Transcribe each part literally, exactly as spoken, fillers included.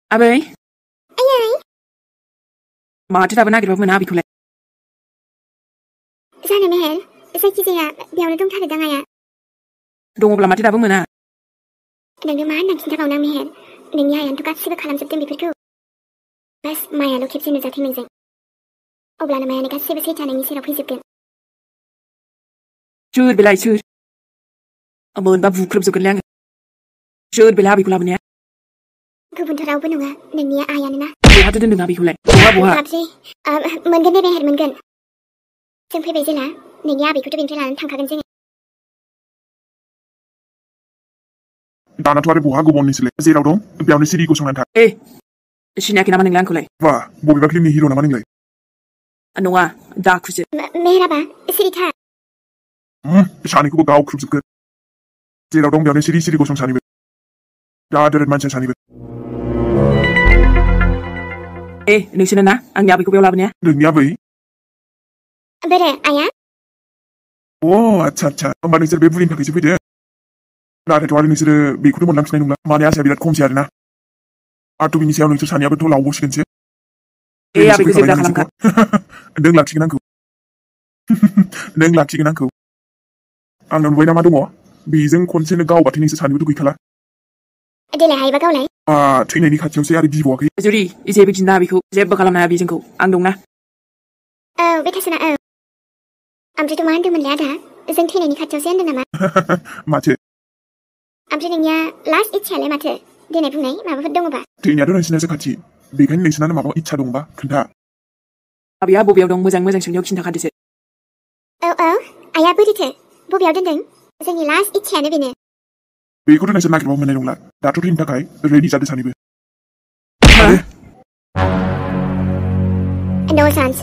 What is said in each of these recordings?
आबै आयै माथो दाबो नागिरबाबो मोना आबैखौलाय जानो मेहेर जायखिजाया बेयावनो दंथारोदां आया दङब्ला माथो दाबो मोना नोंनो मा होनना खिन्थाबावनो आं मेहेर नोंनि आयानोथ' गासिबो खालामजोबदों बेफोरखौ बास मायाल' खेबसे नुजाथों नोंजों अब्लानो मायानो गासिबो सैथोआ नोंनि सेराव फैजोबगोन सोर बेलाय सोर मोनबा बुख्रुबजोबगोनलै आङो सोर बेलाय आबैखौ लाबोनाया गुबुनथ' रावबो नङा नोंनि आयानोना बहाथो दोन्दों आबैखौलाय बहा बहा बाबरे मोनगोन दे मेहेर मोनगोन जों फैबाय जेला नोंनि आबैखौथ' बेनिफ्राय लानानै थांखागोन जोङो दानाथ' आरो बहा गुबुन नोंसोरलाय जेराव दं बेयावनो सिरि गसंनानै था ए सिनायाखै नामा नोंलाय आंखौलाय बा बबेबा फिल्मनि हिर' नामा नोंलाय नङा दाखुसो मेहेराबा सिरि था सानैखौबो गावख्रुबजोबगोन जेराव दं बेयावनो सिरि सिरि गसं सानैबो दा दोरोद मानसिया सानैबो ए नोंसोरनो ना आंनि आबैखौ बेयाव लाबोनाया नोंनि आबै बोरो आया अ आच्छा आच्छा होमबा नोंसोर बे बुरिनि थाखायसो फैदों नाथायथ' आरो नोंसोरो बेखौथ' मोनलांफिननाय नंला माने आसाया बिराद खमसै आरोना आरो बिनि सायाव नोंसोर सानैयाबोथ' लावबावसिगोनसो ए आबैखौ जेबो दाखालामखा नों लाखिगोन आंखौ नों लाखिगोन आंखौ आंनाव नुबाय ना मा दङ बेजों खनसेनो गावबाथाय नोंसोर सानैबोथ' गैखाला देलाय हायोबा गावलाय थैनायनि खाथियावसो आरो गिबावाखै जुरि जेबो गिना आबैखौ जेबो खालामनो हाया बेजोंखौ आं दंना औ बे थासोना औ ओमफ्रायथ' मा होनदोंमोनलाय आदा जों थैनायनि खाथियावसो होनदों नामा माथो ओमफ्राय नोंनिया लास्ट इच्छायालाय माथो देनाय बुंनाय माबाफोर दङबा थैनायाथ' नोंसिनासो खाथि बेखायनो नोंसिनानो माबा इच्छा दंबा खोन्था आबैया बबेयाव दं मोजां मोजां सोंनायाव खिन्थाखादोसो औ औ आया बोरैथो बबेयाव दोनदों जोंनि लास्ट इच्छायानो बेनो बेखौथ' नोंसोर नागिरबाबो मोननाय नंला दाथ' थैनो थाखाय रेडि जादों सानैबो नो चान्स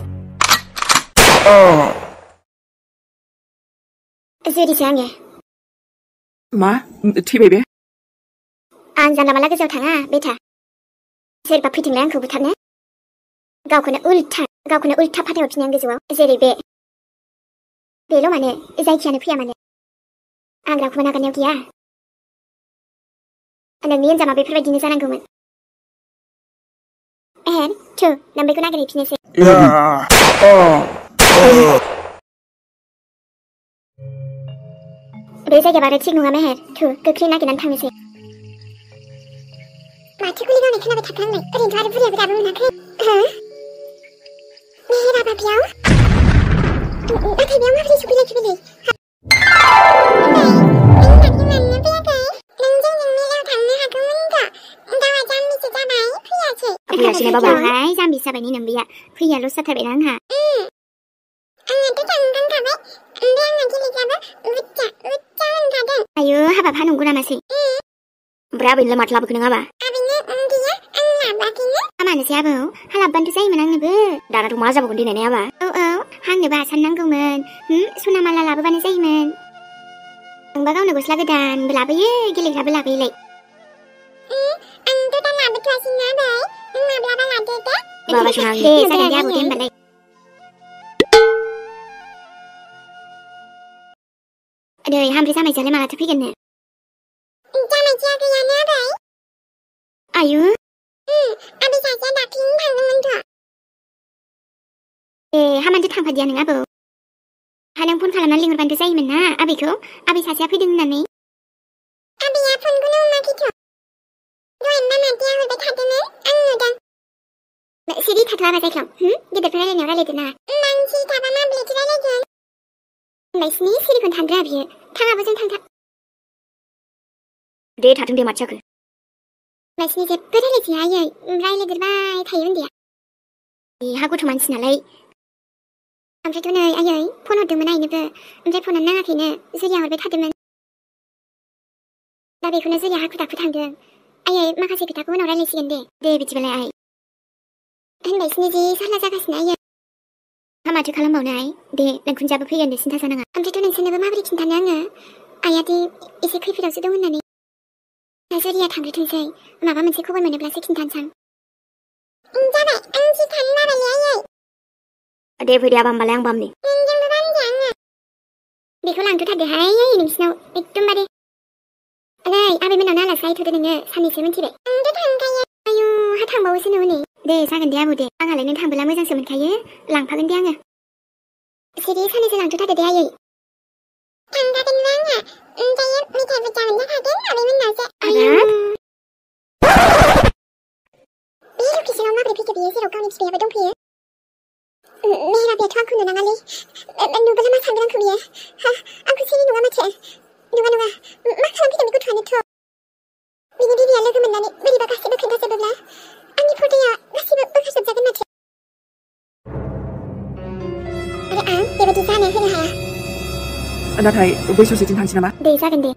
जुरिसो आङो मा थैबाय बे आं जानला माला गोजौआव थाङा बेथा सोरबा फैदोंलाय आंखौ बुथारनो गावखौनो उल्था गावखौनो उल्था फाथायहरफिनो आं गोजौआव जेरै बे बेल' मानो जायखियानो फैया मानो आं रावखौबो नागारनायाव गैया नोंनि एन्जामा बेफोरबायदिनो जानांगौमोन एहेर थु नोम्बैखौ नागिरहैफिननोसै बे जायगाया बारा थिग नङा मेहेर थु गोख्रै नागिरनानै थांनोसै माथो गुलि गावनाय खोनाबाय थाखो आंलाय ओरैनोथ' आरो बुरियाबो दाबो मोनाखै मेहेराबा बेयाव नाथाय बेयाव माबोरै सफैलाय फैलाय फैयासै जाम्बिसो जाबाय नै नोम्बैया फैयाल'सो जाथारबायना आंहा आंनाथ' थांखांखाबाय ओमफ्राय आंना गेलेग्राबो उच्चा उच्चा होनखादों आयो हाबाब हा नंगौ नामासै ओमफ्राय आबैनोलाय माथो लाबोखो नों हाबा आबैनो गैया आं लाबाखैनो हामानोसै आबौ हा लाबबानोथ' जायोमोन आंनोबो दानाथ' मा जाबावगोन देनाय हाबा औ औ आंनोबो आसान नांगौमोन सना माला लाबोबानो जायोमोन नोंबा गावनो गस्ला गोदानबो लाबोयो गेलेग्राबो लाबोयोलाय आंथ' दा लाबोथ'वासैना आबै माब्लाबा लादो दे बाबा सना दे जागोन दे आबौ दे होमबालाय नै हामब्रै जामाइजोआलाय मालाथो फैगोननो जामाइजोआ गैयानो आबै आयु आबै सासेया दाख्लैनो थांदोंमोनथ' ए हामानोथ' थांफादिया नों आबौ हा नों फन खालामनानै लिंहरबानोथ' जायोमोन ना आबैखौ आबै सासेया फैदों होननानै आबैया फनखौनो हमाखैथ' दहायना मादैया हरबाय थादोंमोन आं नुदों सिरि थाथ'आ जायख्लं गेदेरफोर रायलायनायाव रायलायदो ना मानसि थाबा माब्रैथो रायलायगोन होनबायसिनि सिरिखौनो थांद्रा बियो थाङाबो जों थांथा दे थाथों दे माथो जाखो होनबायसिनि जेबो रायलायखाया आयै रायलायदेरबाय थायो उन्दैया बेहा गथ' मानसि नालाय ओमफ्रायथ' नै आयै फन हरदोंमोन आइनोबो ओमफ्राय फनानो नाङाखैनो जुरिया हरबाय थादोंमोन दा बेखौनो जुरिया हाखु दाखु थांदों आयै माखासे खोथाखौ उनाव रायलायसिगोन दे दे बिदिबालाय आइ होनबायसिनि जि सारला जागासिनो आयै मा माथो खालामबावनो आइ दे नोंखुनजोआबो फैगोन दे सिन्था जानाङा ओमफ्रायथ' नोंसोरनोबो माबोरै खिन्थानो आङो आइयादि एसे खैफोदावसो दं होननानै दा जुरिया थांग्रोथोंसै माबा मोनसे खबर मोनोब्लासो खिन्थानोसां जाबाय आं जि थानो लाबायलै आयै दे फैदे आबा होमबालाय आं बामनि नोंजोंबो बामदे आङो बेखौ लांथ'थारदोहाय आयै नोंसिनाव एकदमबारे नै आबैमोनावनो आलासि जाहैथ'दो नोङो साननैसो मिन्थिबाय आंथ' थांखायो आयु थांबावोसो हनै दे जागोन दे आबौ दे आंहालाय नों थांबोला मोजांसो मोनखायो लांफागोन दे आङो सिरि सानैसो लांथ'थारदो दे आयै थांजागोन ना आंहा ओमफ्रायो मेथाइबो जागोन जाखागोन आबैमोननावसो आया बे लकेसनाव माबोरै फैखो बियो जेराव गावनि बिफायाबो दंफैयो मेहेराबियाथ' आंखौ नुनाङालै नुबोला मा सानगोन आंखौ बियो आंखौ सिनाय नङा माथो नङा नङा मा खालामफैदों बे गथ'आनोथ' बिनि बिबिया लोगो मोननानै बोरैबा गासैबो खोन्थाजोबोब्ला आंनि फर्दाया गासैबो बोखारजोबजागोन माथो आरो आं बेबायदि जानो होनो हाया नाथाय बै ससेथिं थांसै नामा दे जागोन दे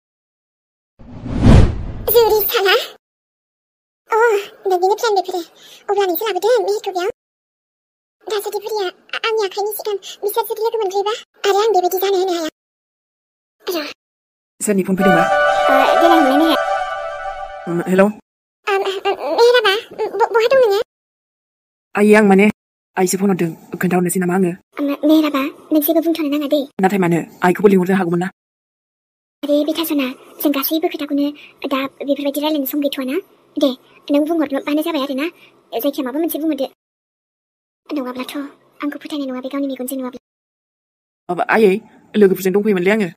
जुरि साना अ नोंनिनो प्लेन बेफोरो अब्ला नोंसो लाबोदो मेहेरखौ बेयाव दा जुदि बुरिया आंनि आखाइनि सिगां बिसोर जुदि लोगो मोनग्रोयोबा आरो आं बेबायदि जानो होनो हाया र' सोरनि फन फैदोंबा देलाय हमलाय मेहेर हेलौ मेहेराबा बहा दं नोङो आयै आं माने आइसो फन हरदों खोन्थाहरनोसै नामा आङो मेहेराबा नों जेबो बुंथ'नो नाङा दे नाथाय मानो आइखौबो लिंहरनो हागौमोन ना आरे बेथासना जों गासैबो खोथाखौनो दा बेफोरबायदि रायलायनो सम गैथ'वाना दे नों बुंहरबानो जाबाय आरो ना जायखिया माबा मोनसे बुंहरदो नङाब्लाथ' आंखौ फोथायनाय नङा बे गावनि मेगनजों नुवाब्ला आयै लोगोफोरजों दंफैयोमोनलै आङो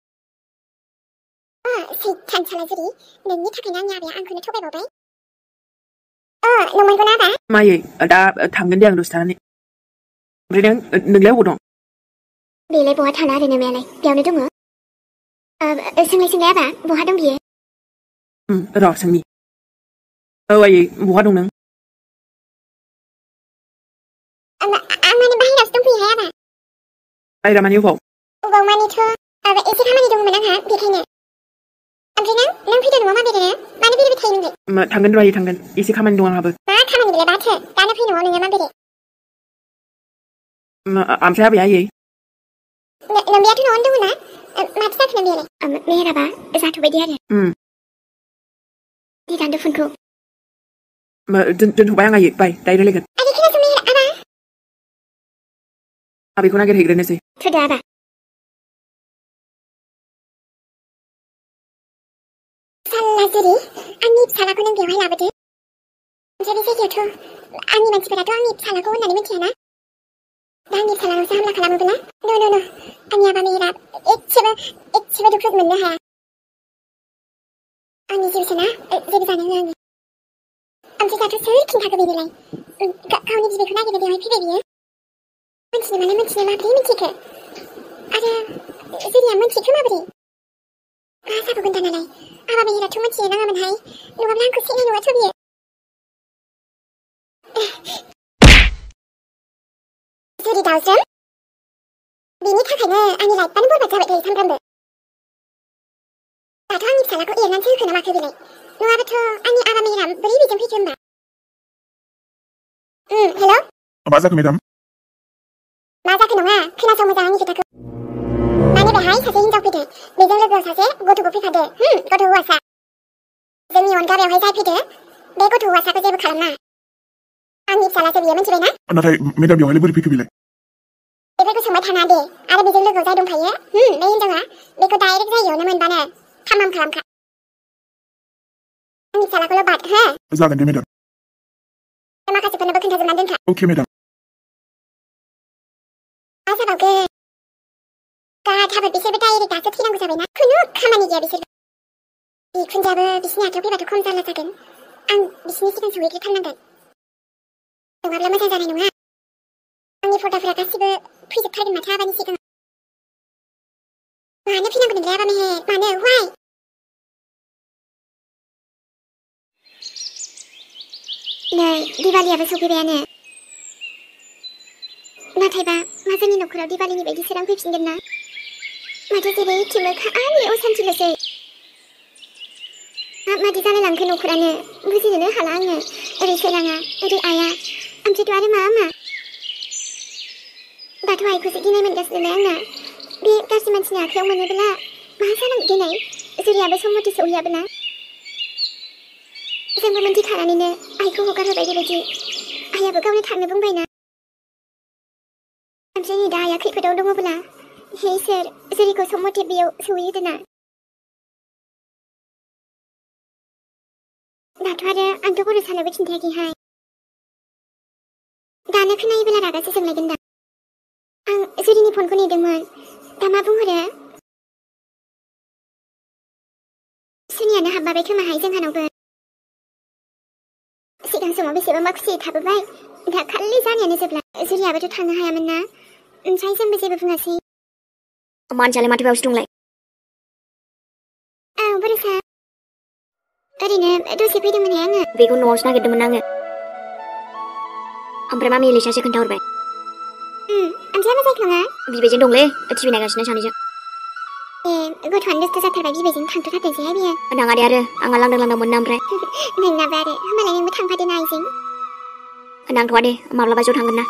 सैथान साला जुरि नोंनि थाखायनो आंनि आबाया आंखौनो थगायबावबाय अ नंमारगौना आबा मायै दा थांगोन दे आं दसे थानानै ओमफ्राय नों नोंलाय अबाव दं बेलाय बहा थाना आरो नोमायालाय बेयावनो दङ सोंलाय सोंलाय आबा बहा दं बियो र' सोंनि औ आयै बहा दं नों आं माने बाहेरावसो दंफैयोहाय आबा बाहेरा माने अबाव अबाव मानेथ' एसे खामानि दंमोन आंहा बेखायनो ओमफ्राय नों नों फैदो न'आव माबेरो मानो बेरायबाय थायो नोंलाय थांगोन र' आयै थांगोन एसे खामानि दं आंहाबो मा खामानि बेलाय माथो दानो फै न'आव नोङो माबेरे ओमफ्राय आबैया आयै नोंबियाथ' न'आवनो दङ ना माथो जाखो नोंबियालाय मेहेराबा जाथ'बाय दे आरो दे दानदो फनखौ दोनथ'बाय आं आयै बाय दायो रायलायगोन आरे खोनासं मेहेर आबा आबैखौ नागिरहैग्रोनोसै थोदो आबा साला जुरि आंनि फिसालाखौ नों बेवहाय लाबोदो ओमफ्राय बे जायगायावथ' आंनि मानसिफोराथ' आंनि फिसालाखौ होननानै मिथियाना दा आंनि फिसालानावसो हामला खालामोब्ला न' न' न' आंनि आबा मेहेरा एसेबो एसेबो दुखु मोननो हाया आंनि जिउसोना जेबो जानो होआ आङो ओमफ्राय दाथ' सोर खिन्थाखो बेनोलाय गावनि बिबैखौ नागिरनो बेवहाय फैबाय बियो मिथिनो माने मिथिनो माबोरै मिथिखो आरो जुरिया मिथिखो माबोरै मा जाबावगोन दानालाय आबा मेहेराथ' मिथिनो नाङामोनहाय नङाब्ला आंखौ सिनाय नङाथ' बियो जुरि दावजों बेनि थाखायनो आंनि लाइफआनो बरबाद जाबाय थायो सानफ्रामबो दाथ' आंनि फिसालाखौ एरनानैसो होखो ना माखो बेलाय नङाबाथ' आंनि आबा मेहेरा बोरै बेजों फैखो होमबा हेल' मा जाखो मेडाम मा जाखो नङा खोनासं मोजां आंनि खोथाखौ माने बेहाय सासे हिनजाव फैदो बेजों लोगोआव सासे गथ'बो फैफादो गथ' हौवासा जोंनि अनगा बेवहाय जाय फैदो बे गथ' हौवासाखौ जेबो खालामना आंनि फिसालासो बियो मिथिबायना नाथाय मेडाम बेवहाय बोरै फैखो बेलाय बेफोरखौ सोंबाय थाना दे आरो बेजों लोगोआव जाय दंफायो बे हिनजावा बेखौ डाइरेक्ट जायगायावनो मोनबानो खामाम खालामखा आंनि फिसालाखौल' बाद हो जागोन दे मेडाम माखासेफोरनोबो खोन्थाजोबनानै दोनखा अके मेडाम मा जाबावगोन गाथाबो बिसोरबो डाइरेक्ट दासो थैनांगौ जाबायना खुनु खामानि गैया बिसोर बिखुनजाबो बिसिनि आखायाव फैबाथ' खम जारला जागोन आं बिसिनि सिगां सहैग्रोथारनांगोन नङाब्ला मोजां जानाय नङा आंनि फर्दाफोरा गासिबो फैजोबथारगोन माथो आबानि सिगाङाव मानो फैनांगौ नोंलाय आबा मेहेर मानो वाइ नै दिवालियाबो सफैबायानो नाथायबा मा जोंनि न'खराव दिवालिनि बायदि सोरां फैफिनगोन ना माथो जेरैथिंबो खालि असान्थिल'सै माबादि जालायलांखो न'खरानो बुजिनोनो हाला आङो ओरै सोराङा ओरै आया ओमफ्रायथ' आरो मा मा दाथ' आइखौसो गिनाय मोनगासिनोलाय आंना बे गाज्रि मानसिनि आखायाव मोनोब्ला मा जानांगौ दिनै जुरियाबो सम मथे सहैयाबोना जोंबो मोनथिखानानैनो आइखौ हगारहोबाय बेबायदि आइयाबो गावनो थांनो बुंबायना ओमफ्राय नै दा आइया खैफोदाव दङब्ला हे इसोर जुरिखौ सम मथे बेयाव सहैहोदोना दाथ' आरो आंथ' बर' सानोबो खिन्थायाखैहाय दानो खोनायोब्ला रागासो जोंलायगोन दा आं जुरिनि फनखौ नेदोंमोन दा मा बुंहरो सोरनियानो हाबबाय खोमाहाय जोंहानावबो सिगां समाव बेसेबा मा खुसियै थाबोबाय दा खालि जानायानो जोबला जुरियाबोथ' थांनो हायामोन ना ओमफ्राय जोंबो जेबो बुङासै मानसियालाय माथो बेयावसो दंलाय औ बर'सा ओरैनो दसे फैदोंमोनहाय आङो बेखौ न'आवसो नागिरदोंमोन आङो ओमफ्राय मामि एलिसासो खोन्थाहरबाय ओमफ्राय मा जाखो नङा बिबैजों दंलै टिभि नायगासिनो सानैजों ए गथ'आनो दुस्थ' जाथारबाय बिबैजों थांथ'थारदोंसैहाय बियो नाङा दे आरो आंहा लांदां लांदां मोनो ओमफ्राय नोंनाबो आरो होमबालाय नोंबो थांफादो ना आइजों नांथ'वा दे माब्लाबा ज' थांगोन ना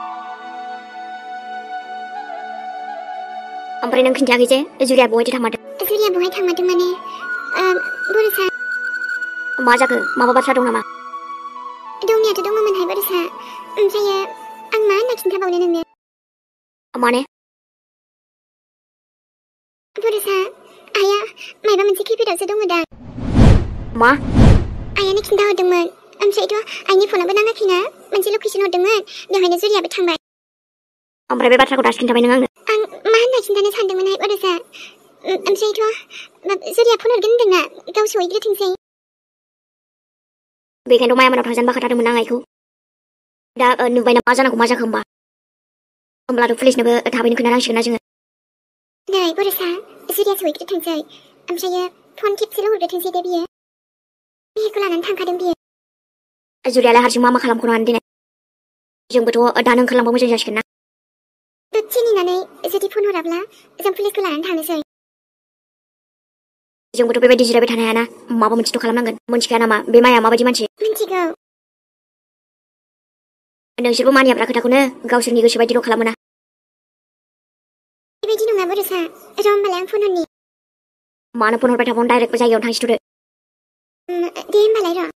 ओमफ्राय नों खिन्थायाखै जे जुरिया बहायथो थांमारदों जुरिया बहाय थांमारदों माने बर'सा मा जाखो माबा बाथ्रा दं नामा दंनायाथ' दङमोनहाय बर'सा ओमफ्रायो आं मा होनना खिन्थाबावनो नोंनो माने बर'सा आइया मायबा मोनसे खैफोदावसो दङ दा मा आइयानो खिन्थाहरदोंमोन ओमफ्रायथ' आइनि फनाबो नाङाखैना मोनसे लकेसन हरदोंमोन बेवहायनो जुरियाबो थांबाय ओमफ्राय बे बाथ्राखौ दासो खिन्थाबाय नों आंनो आं मा होनना खिन्थानो सानदोंमोनहाय बर'सा ओमफ्रायथ' जुरिया फन हरगोन होनदोंना गाव सहैग्रोथोंसै बेखायनोथ' मायामानाव थांजानो बाखाथारदोंमोन आं आइखौ दा नुबायना मा जानांगौ मा जाखो होमबा होमब्लाथ' पुलिसनोबो थाबैनो खोन्थानांसिगोन ना जोङो नै बर'सा जुरिया सहैग्रोथोंसै ओमफ्रायो फन खेबसेल' हरग्रोथोंसै दे बियो बिखौ लानानै थांखादों बियो जुरियालाय हारसिं मा मा खालामख'नो दिनै जोंबोथ' दानो ओंखारलांबा मोजां जासिगोन ना दसे नेनानै जुदि फन हराब्ला जों पुलिसखौ लानानै थांनोसै जोंबोथ' बेबायदि जिरायबाय थानो हायाना माबा मोनसेथ' खालामनांगोन मोनथिखाया नामा बे माया माबायदि मानसि मिथिगौ नोंसोरबो मानियाब्रा खोथाखौनो गावसोरनि गोसो बायदिल' खालामो ना बेबायदि नङा बर'सा र' होमबालाय आं फन हरनि मानो फन हरबाय थाबावनो डाइरेक्ट जायगायावनो थांसिथ'दो दे होमबालाय र'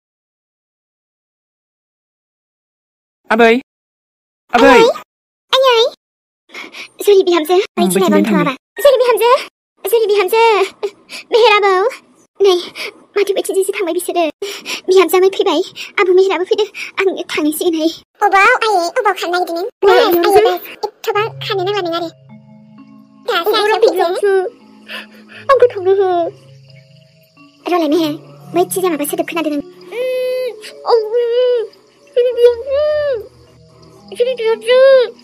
आबै आबै आयै जुरि बिहामजो बायदि नायबानो थावाबा जुरि बिहामजो जुरि बिहामजो मेहेर आबौ नै माथो बायदिजोंसो थांबाय बिसोरो बिहामजोआबो फैबाय आबौ मेहेराबो फैदों आं थांनोसैगोनहाय अबाव आयै अबाव खारनो नागिरदों नों आयै एथ'बां खारनो नांला नों आरो दासो फैदों आंखौ थांनो हो र'लाय मेहेर बायदि माबा सोदोब खोनादों जुरि बिहामजो जुरि बिहामजो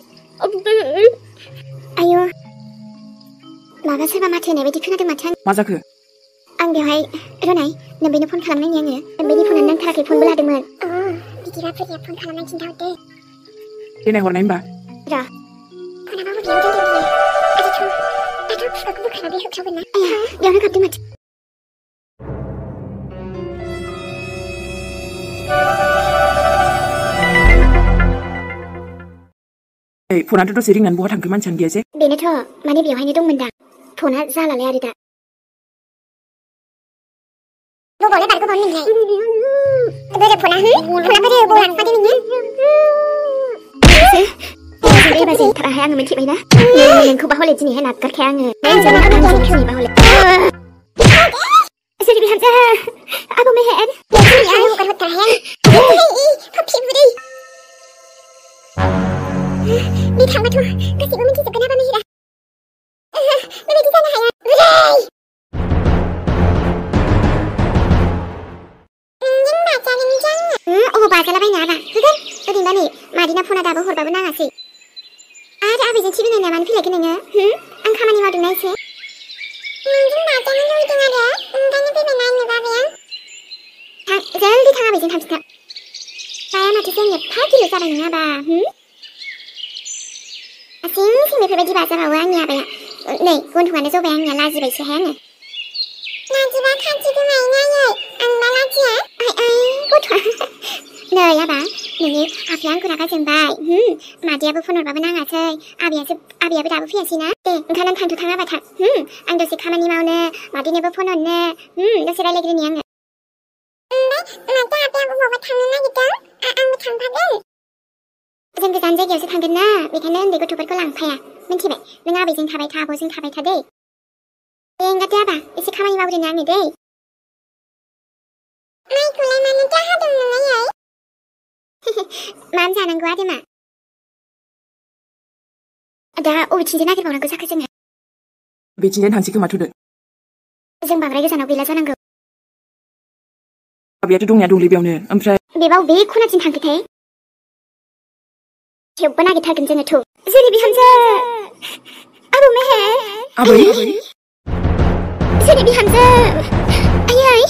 आयु माबा सोरबा माथो होनाय बायदि खोनादों माथो मा जाखो आं बेवहाय रनाय नोंबेनो फन खालामनायनि आङो नोंबेनि फनानो नांथाराखै फनबो लादोंमोन अ बिदिबा फरिया फन खालामनानै खिन्थाहरदो देनाय हरनाय होमबा र' फनाबा बबेयाव दोनदों बियो आरोथ' दाथ' खुगाखौ बोखारना बे होख्रावगोन ना आया बेयावनो गाबदों माथो फनाथ' दसे रिंनानै बहा थांखो मानसियानो गैया जे बेनोथ' माने बेवहायनो दंमोन दा फना जालालाय आरो दा बबावलाय बारग'बावनो नोंलाय बोरो फना हो फना बोरो बबाव लांफादो नोङो एबारजों थाराहाय आङो मिथिबायना नोंखौबा हले दिनैहाय नागारखाया आङो दिनैबा हले जुरि बिहामजो आबौ मेहेर आं हगार हरथाराहाय आं पापि बुरै बे थांबाथ' गासैबो मिथिजोबगोन हाबा मेहेरा बेबायदि जानो हाया बुरै अबाव बाजालाबायनो आबा होगोन ओरैनोबा नै मादैना फना दाबो हरबाबो नाङासै आरो आबैजों टिभि नायनाया मानो फैलायखो नोङो आं खामानि मावदोंना एसे नोंजों बाजानो लुबैदों आरो ओंखायनो फैबाय नायनो बाबाया थां जल्दि थां आबैजों थांफिनखा बाया माथो जों एफा गिलु जाबाय नङा आबा सिं सिं बेफोरबायदि बाजाबावो आंनि आबाया नै गन्थंआनो जबाय आंनिया लाजिबायसोहाय आङो लाजिबा खाथि गोमायो नायै आंबा लाजिया आइ आइ गथ'आ नै आबा नोंनि आफाया आंखौ रागा जोंबाय मादैयाबो फन हरबाबो नाङासै आबैयासो आबैयाबो दाबो फैयासैना दे ओंखारनानै थांथ' थां आबा थां आं दसे खामानि मावनो मादैनोबो फन हरनो दसे रायलायग्रोनि आङो ओमफ्राय माथो आबैया बबावबा थांनो नागिरदों आंबो थांफागोन जों गोजान जायगायावसो थांगोन ना बेखायनो उन्दै गथ'फोरखौ लांफाया मिन्थिबाय नों आबैजों थाबाय था आब'जों थाबाय था दै दे ओंखारदो आबा एसे खामानि मावग्रोनो आङो दै Maikulaय maनो जाहादों नोङो आयै मा जानांगौ आदैमा दा अबेथिंजाय नागिरबावनांगौ जाखो जोङो बेथिंजाय थांसै खोमा थुदो जों बांद्राय गोजानाव गैला जानांगौ माबायाथ' दंनाया दंलै बेयावनो ओमफ्राय बेबाव बे खनाथिं थांखोथाय थेवबो नागिरथारगोन जोङो थौ जेरै बिहामजो आबौ मेहेर आबै जेरै बिहामजो आयै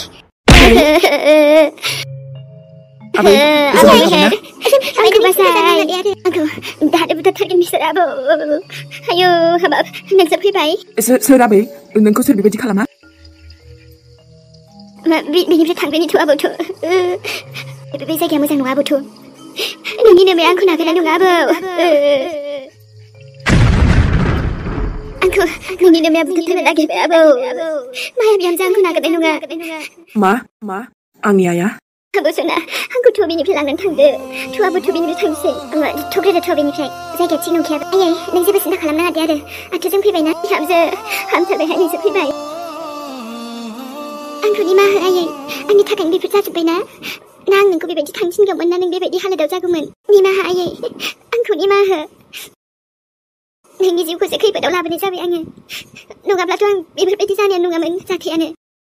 आबै आयै आंखौ बासाय आंखौ दानो बुथारथारगोन बिसोर आबौ आयौ हाबाब नोंसोर फैबाय सोर आबै नोंखौ सोर बेबायदि खालामा बेनिफ्राय थांग्रोनिथ' आबौथ' बे जायगाया मोजां नङा आबौथ' नोंनि नोमाया आंखौ नागारनाय नङा आबौ आंखौ नोंनि नोमाया बुथारनो नागिरबाय आबौ माया बिहामजो आंखौ नागारनाय नङा मा मा आंनि आइया आबौ सना आंखौ थ'बिनिफ्राय लानानै थांदो थ' आबौ थ'बिनिफ्राय थांसै थ'ग्रोदो थ'बिनिफ्राय जायगाया थिग नंखाया आयै नों जेबो सिन्था खालामनाङा दे आरो आथ' जों फैबायना बिहामजो हामथारबायहाय नोंसोर फैबाय आंखौ निमाहा हो आयै आंनि थाखायनो बेफोर जाजोब्बायना ना आं नोंखौ बेबायदि थांनो थिनगौमोन ना नों बेबायदि हालोदाव जागौमोन निमाहा आयै आंखौ निमाहा हो नोंनि जिउखौसो खैफोदाव लाबोनाय जाबाय आङो नङाब्लाथ' आं बेफोरबायदि जानाया नङामोन जाखायानो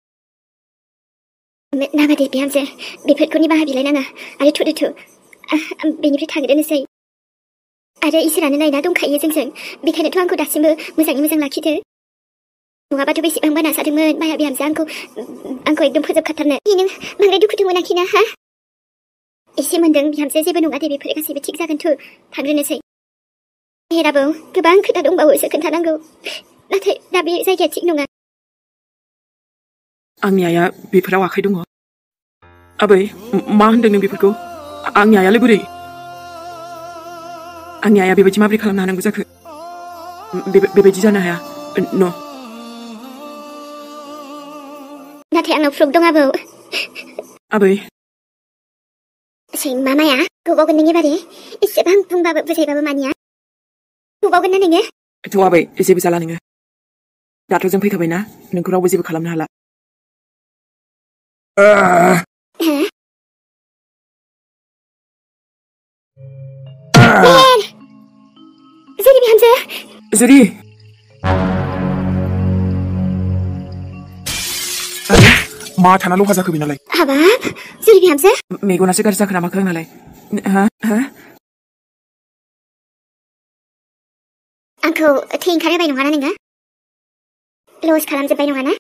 नाबादे बिहामजो बेफोरखौ निमाहा बिलायनाङा आरो थुदो थु बेनिफ्राय थांग्रोनोसै आरो इसोरानो नायना दंखायो जोंजों बेखायनोथ' आंखौ दासिमबो मोजाङै मोजां लाखिदो नङाबाथ' बेसेबांबा नाजादोंमोन माया बिहामजो आंखौ आंखौ एकदम फोजोबखाथारनो नों बांद्राय दुखुथ' मोनाखैना हा एसे मोन्दों बिहामजो जेबो नङा दे बेफोर गासैबो थिग जागोन थु थांग्रोनोसै मेहेराबो गोबां खोथा दंबावोसो खोन्थानांगौ नाथाय दा बे जायगाया थिग नङा आंनि आइया बेफोराव आखाइ दङ आबै मा होनदों नों बेफोरखौ आंनि आइयालाय बोरै आंनि आइया बेबायदि माबोरै खालामनो हानांगौ जाखो बेबायदि जानो हाया न' नाथाय आंनाव प्रुफ दं आबौ आबै सैमा माया गोबावगोन नोंनि बारे एसेबां बुंबाबो बुजायबाबो मानिया गोबावगोन ना नोङो थ' आबै जेबो जाला नोङो दाथ' जों फैखाबायना नोंखौ रावबो जेबो खालामनो हाला मेहेर जेरै बिहामजो जेरै मा थाना लहा जाखो बेनालाय हाबाब जेरै बिहामजो मेगनासो गाज्रि जाखो नामाखो आंनालाय हा हा आंखौ थै ओंखारहोबाय नङाना नोङो लस खालामजोब्बाय नङाना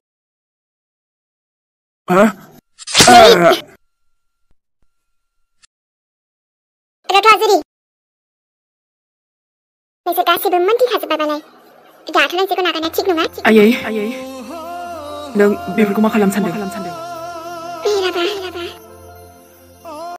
रथा जेरै नोंसोर गासैबो मोनथिखाजोब्बायबालाय दाथ' नोंसोरखौ नागारनाया थिग नङा आयै आयै नों बेफोरखौ मा खालामनो सानदों